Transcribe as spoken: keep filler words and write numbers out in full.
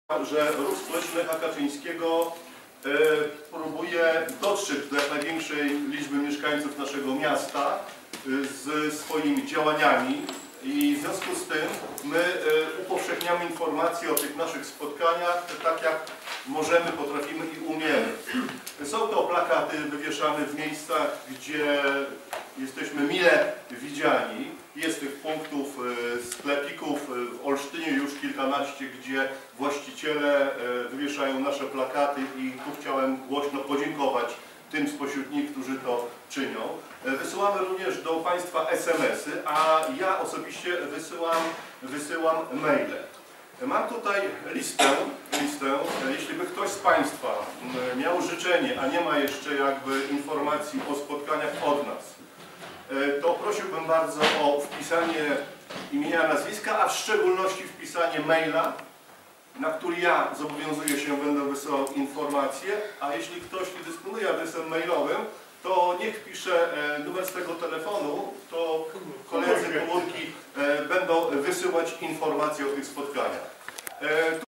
że ruch społeczny Lecha Kaczyńskiego e, próbuje dotrzeć do jak największej liczby mieszkańców naszego miasta e, z swoimi działaniami i w związku z tym my e, upowszechniamy informacje o tych naszych spotkaniach tak jak możemy, potrafimy i umiemy. Są to plakaty wywieszane w miejscach, gdzie jesteśmy mile widziani. Jest tych punktów, sklepików w Olsztynie już kilkanaście, gdzie właściciele wywieszają nasze plakaty i tu chciałem głośno podziękować tym spośród nich, którzy to czynią. Wysyłamy również do Państwa es em esy, a ja osobiście wysyłam, wysyłam maile. Mam tutaj listę, listę, jeśli by ktoś z Państwa miał życzenie, a nie ma jeszcze jakby informacji o spotkaniach od nas, to prosiłbym bardzo o wpisanie imienia, nazwiska, a w szczególności wpisanie maila, na który ja zobowiązuję się, będę wysyłał informacje, a jeśli ktoś nie dysponuje adresem mailowym, to niech pisze numer z tego telefonu, to koledzy, komórki będą wysyłać informacje o tych spotkaniach.